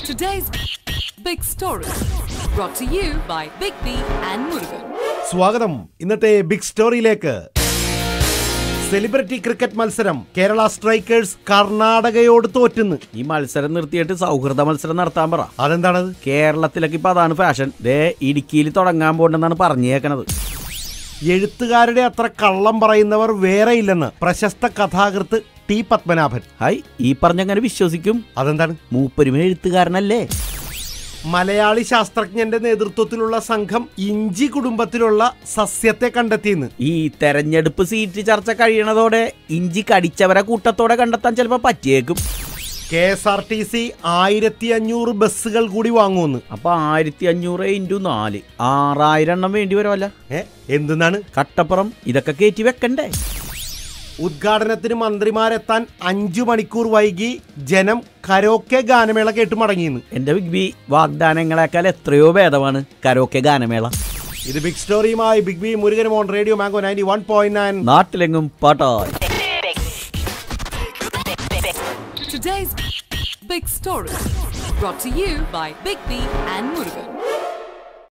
Today's big story brought to you by BigB and Murugan. സ്വാഗതം ഇന്നത്തെ big സ്റ്റോറിയിലേക്ക്. Celebrity cricket മത്സരം Kerala strikers കർണാടകയോട് തോറ്റുന്നു. ഈ മത്സരം നിർത്തിയിട്ട് സൗഹൃദ മത്സരം നടത്താൻ പറ. അതെന്താണത്? കേരളത്തിലേക്ക് ഇപ്പൊ അതാണ് ഫാഷൻ. ഇടുക്കിയിൽ തുടങ്ങാൻ പോണ്ടെന്നാണ് പറഞ്ഞേക്കണത്. എഴുത്തുകാരുടെ അത്ര കള്ളം പറയുന്നവർ വേറെ ഇല്ലെന്ന് പ്രശസ്ത കഥാകൃത്ത് ടി പത്മനാഭൻ. ഈ പറഞ്ഞങ്ങനെ വിശ്വസിക്കും? അതെന്താണ്? മൂപ്പരും എഴുത്തുകാരനല്ലേ? മലയാളി ശാസ്ത്രജ്ഞന്റെ നേതൃത്വത്തിലുള്ള സംഘം ഇഞ്ചി കുടുംബത്തിലുള്ള സസ്യത്തെ കണ്ടെത്തിയെന്ന്. ഈ തെരഞ്ഞെടുപ്പ് സീറ്റ് ചർച്ച കഴിയണതോടെ ഇഞ്ചി കടിച്ചവരെ കൂട്ടത്തോടെ കണ്ടെത്താൻ ചിലപ്പോ പറ്റിയേക്കും. KSRTC 1500 ബസ്സുകൾ കൂടി വാങ്ങുമെന്ന്. അപ്പൊ 1500 × 4 6000 എണ്ണം വേണ്ടി വരുമല്ല? എന്തെന്നാണ്? കട്ടപ്പുറം ഇതൊക്കെ കയറ്റി വെക്കണ്ടേ? ഉദ്ഘാടനത്തിന് മന്ത്രിമാരെത്താൻ 5 മണിക്കൂർ വൈകി ജനം കരോക്കെ ഗാനമേള കേട്ട് മടങ്ങിയെന്ന്. എന്റെ BigB വാഗ്ദാനങ്ങളെക്കാൾ എത്രയോ ഭേദമാണ് കരോക്കെ ഗാനമേള. ഇത് ബിഗ് സ്റ്റോറിയുമായി BigB Murugan on radio mango 91.9. നാട്ടിലെങ്ങും പാട്ടായി. Today's big story brought to you by BigB and Murugan.